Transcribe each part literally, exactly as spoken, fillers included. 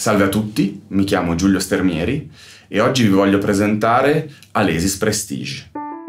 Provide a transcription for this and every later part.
Salve a tutti, mi chiamo Giulio Stermieri e oggi vi voglio presentare Alesis Prestige.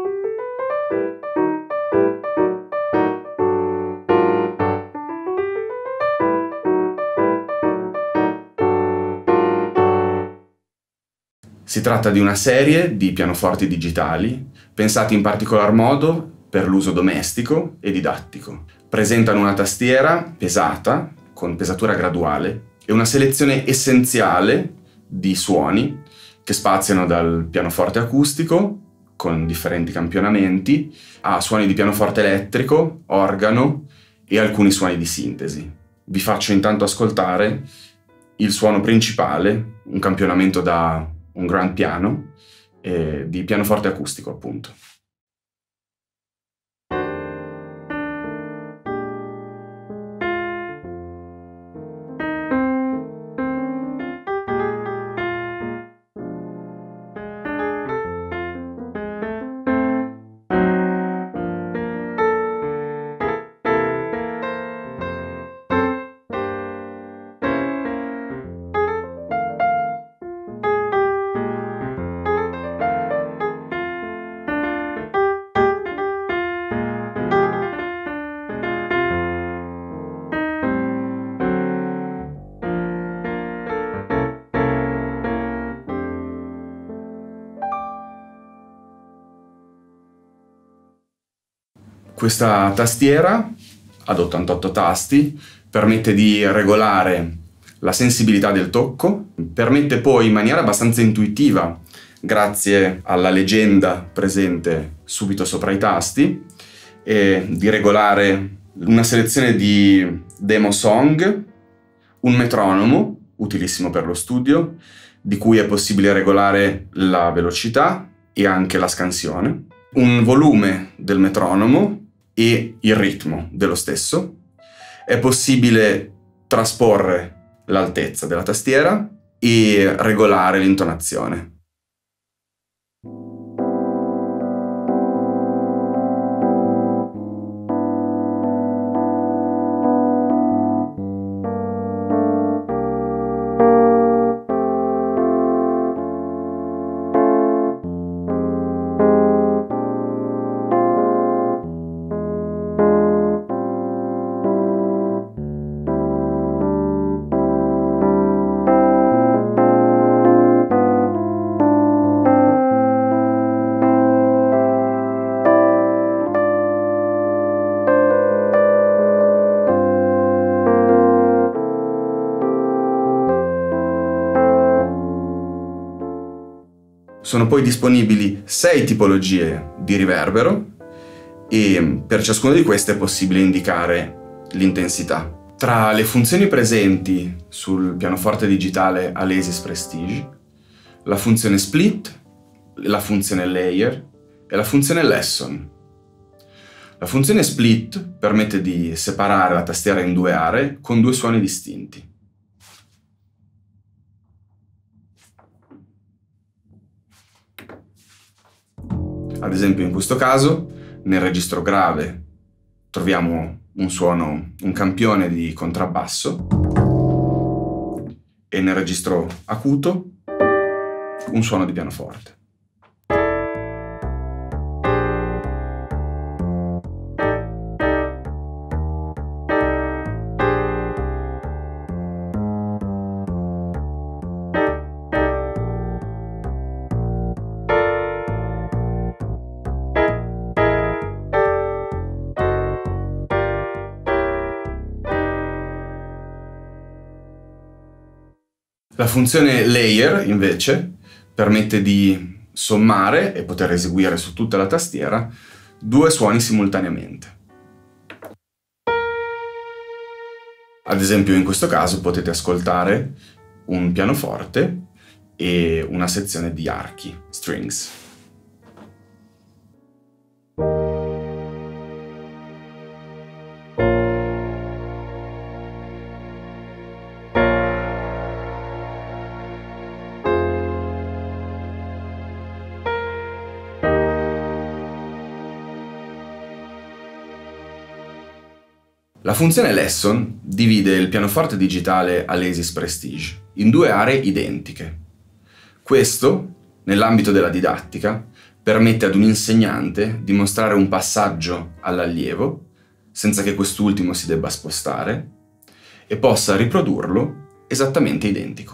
Si tratta di una serie di pianoforti digitali pensati in particolar modo per l'uso domestico e didattico. Presentano una tastiera pesata, con pesatura graduale, e una selezione essenziale di suoni che spaziano dal pianoforte acustico, con differenti campionamenti, a suoni di pianoforte elettrico, organo e alcuni suoni di sintesi. Vi faccio intanto ascoltare il suono principale, un campionamento da un grand piano, eh, di pianoforte acustico appunto. Questa tastiera, ad ottantotto tasti, permette di regolare la sensibilità del tocco, permette poi in maniera abbastanza intuitiva, grazie alla legenda presente subito sopra i tasti, eh, di regolare una selezione di demo song, un metronomo, utilissimo per lo studio, di cui è possibile regolare la velocità e anche la scansione, un volume del metronomo e il ritmo dello stesso. È possibile trasporre l'altezza della tastiera e regolare l'intonazione. Sono poi disponibili sei tipologie di riverbero e per ciascuna di queste è possibile indicare l'intensità. Tra le funzioni presenti sul pianoforte digitale Alesis Prestige, la funzione split, la funzione layer e la funzione lesson. La funzione split permette di separare la tastiera in due aree con due suoni distinti. Ad esempio in questo caso, nel registro grave troviamo un suono, un campione di contrabbasso, e nel registro acuto un suono di pianoforte. La funzione layer, invece, permette di sommare e poter eseguire su tutta la tastiera due suoni simultaneamente. Ad esempio, in questo caso potete ascoltare un pianoforte e una sezione di archi, strings. La funzione Lesson divide il pianoforte digitale Alesis Prestige in due aree identiche. Questo, nell'ambito della didattica, permette ad un insegnante di mostrare un passaggio all'allievo, senza che quest'ultimo si debba spostare, e possa riprodurlo esattamente identico.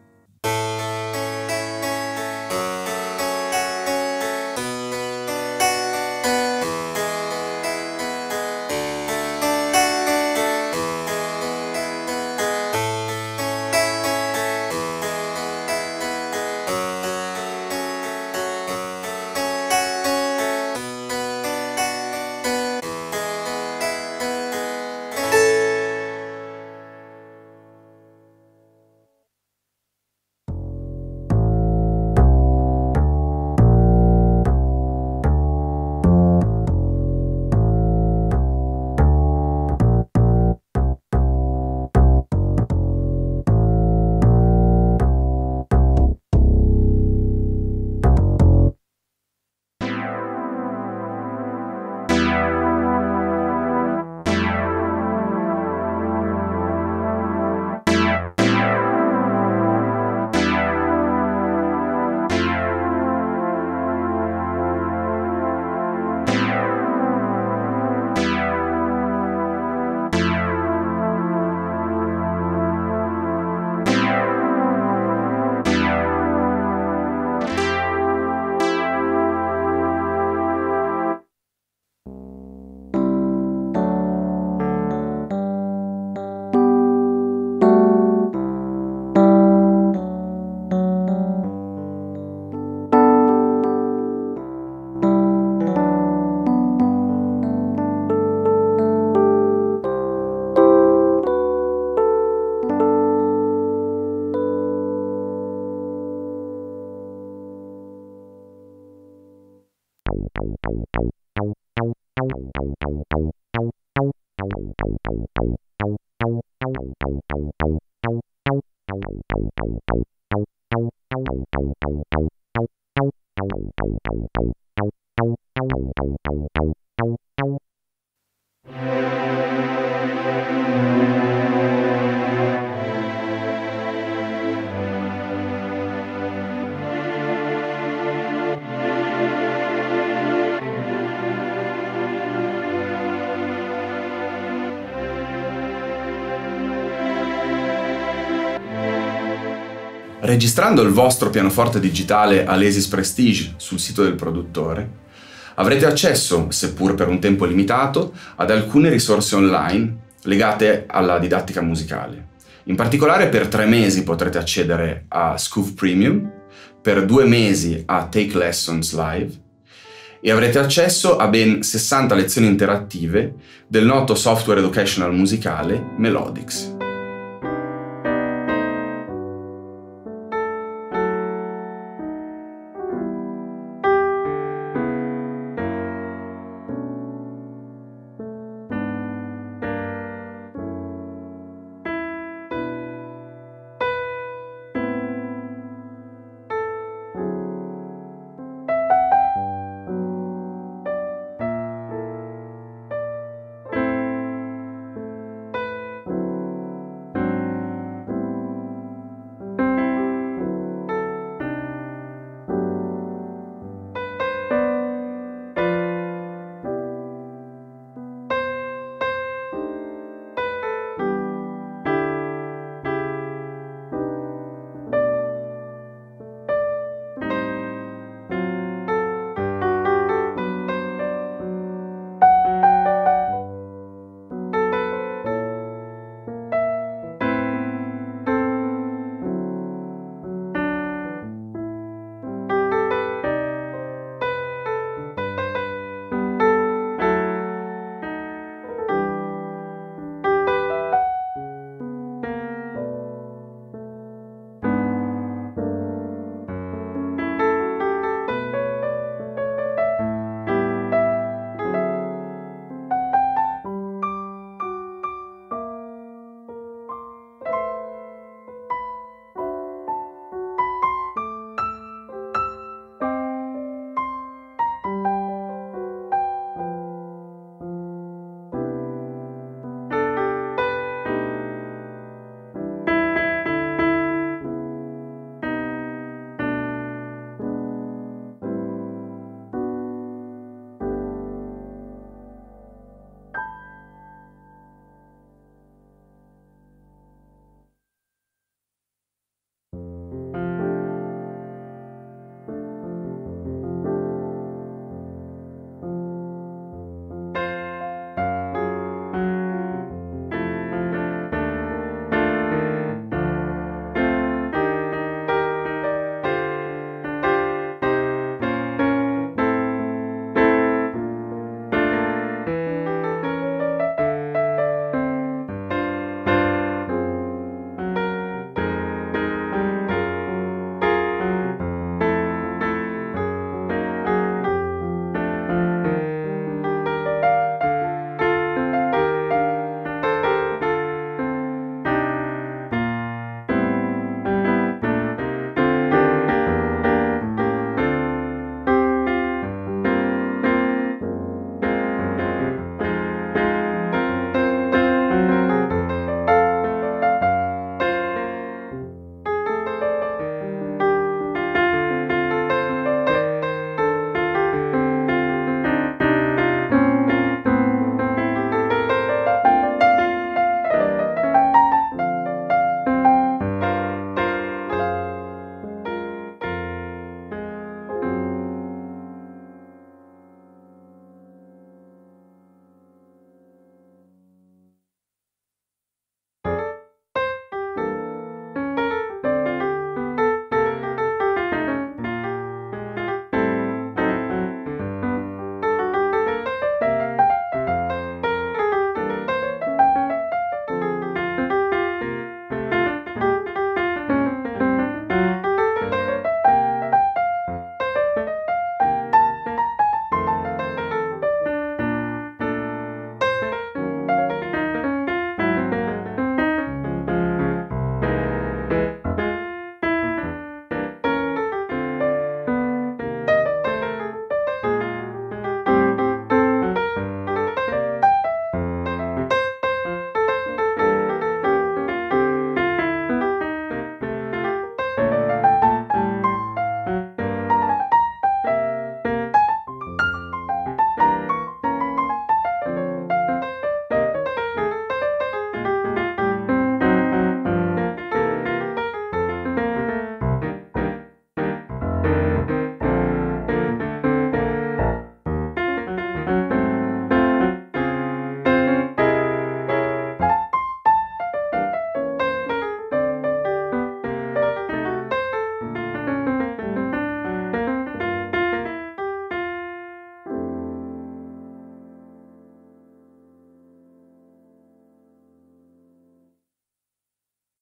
Registrando il vostro pianoforte digitale Alesis Prestige sul sito del produttore, avrete accesso, seppur per un tempo limitato, ad alcune risorse online legate alla didattica musicale. In particolare per tre mesi potrete accedere a Scoof Premium, per due mesi a Take Lessons Live e avrete accesso a ben sessanta lezioni interattive del noto software educational musicale Melodics.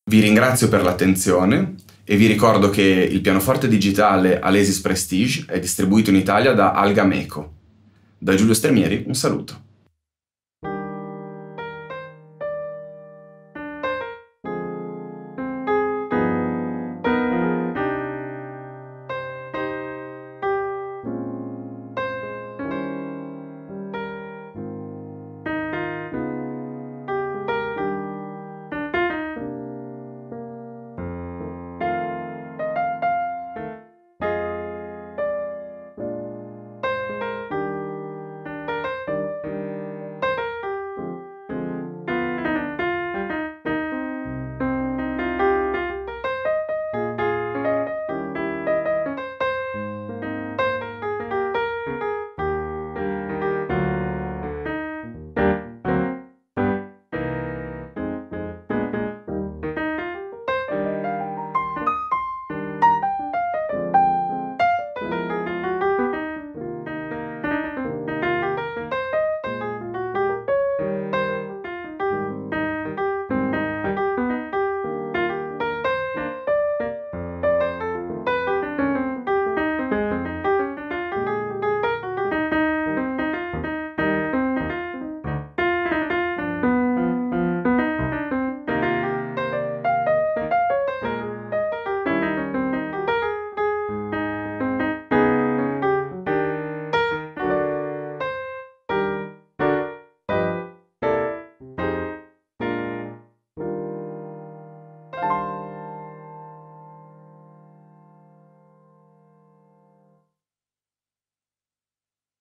Vi ringrazio per l'attenzione e vi ricordo che il pianoforte digitale Alesis Prestige è distribuito in Italia da Algameco. Da Giulio Stermieri un saluto.